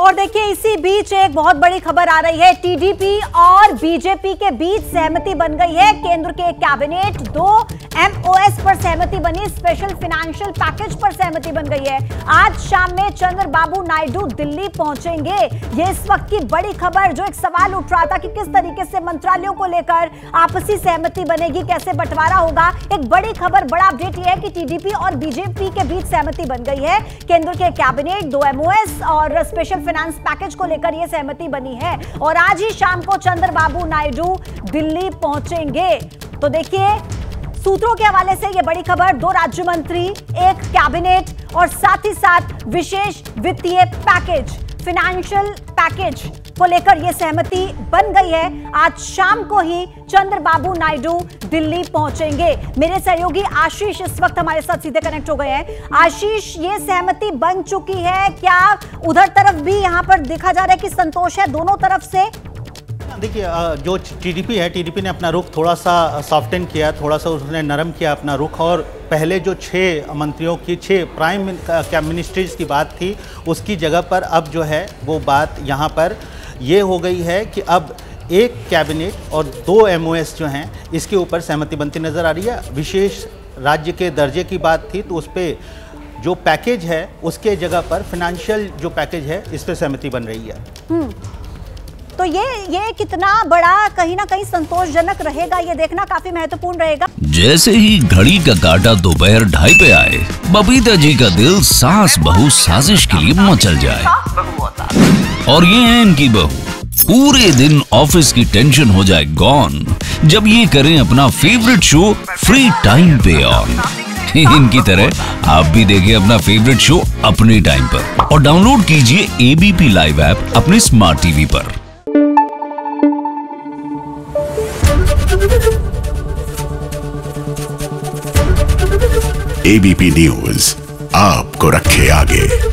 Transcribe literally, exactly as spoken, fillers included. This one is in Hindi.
और देखिए इसी बीच एक बहुत बड़ी खबर आ रही है। टीडीपी और बीजेपी के बीच सहमति बन गई है। केंद्र के कैबिनेट दो एमओएस पर सहमति बनी, स्पेशल फाइनेंशियल पैकेज पर सहमति बन गई है। आज शाम में चंद्रबाबू नायडू दिल्ली पहुंचेंगे। ये इस वक्त की बड़ी खबर, जो एक सवाल उठ रहा था कि किस तरीके से मंत्रालयों को लेकर आपसी सहमति बनेगी, कैसे बंटवारा होगा। एक बड़ी खबर, बड़ा अपडेट यह है कि टीडीपी और बीजेपी के बीच सहमति बन गई है। केंद्र के कैबिनेट दो एमओएस और स्पेशल फाइनेंस पैकेज को लेकर यह सहमति बनी है और आज ही शाम को चंद्रबाबू नायडू दिल्ली पहुंचेंगे। तो देखिए सूत्रों के हवाले से यह बड़ी खबर, दो राज्य मंत्री, एक कैबिनेट और साथ ही साथ विशेष वित्तीय पैकेज, फाइनेंशियल पैकेज को लेकर यह सहमति बन गई है। आज शाम को ही चंद्रबाबू नायडू दिल्ली पहुंचेंगे। मेरे सहयोगी आशीष इस वक्त हमारे साथ सीधे कनेक्ट हो गए हैं। आशीष, ये सहमति बन चुकी है, क्या उधर तरफ भी यहां पर देखा जा रहा है कि संतोष है दोनों तरफ से? देखिए, जो टीडीपी है, टीडीपी ने अपना रुख थोड़ा सा सॉफ्टन किया, थोड़ा सा उसने नरम किया अपना रुख, और पहले जो छः मंत्रियों की, छः प्राइम मिनिस्टर्स की बात थी, उसकी जगह पर अब जो है वो बात यहाँ पर ये हो गई है कि अब एक कैबिनेट और दो एमओएस जो हैं इसके ऊपर सहमति बनती नज़र आ रही है। विशेष राज्य के दर्जे की बात थी तो उस पर जो पैकेज है उसके जगह पर फाइनेंशियल जो पैकेज है इस पर सहमति बन रही है। तो ये ये कितना बड़ा, कहीं ना कहीं संतोषजनक रहेगा, ये देखना काफी महत्वपूर्ण रहेगा। जैसे ही घड़ी का काटा दोपहर ढाई पे आए, बबीता जी का दिल सास बहू साजिश के लिए मचल जाए। और ये है इनकी बहू, पूरे दिन ऑफिस की टेंशन हो जाए गॉन जब ये करें अपना फेवरेट शो फ्री टाइम पे ऑन। इनकी तरह आप भी देखिए अपना फेवरेट शो अपने टाइम पर और डाउनलोड कीजिए एबीपी लाइव ऐप अपने स्मार्ट टीवी पर। एबीपी न्यूज आपको रखे आगे।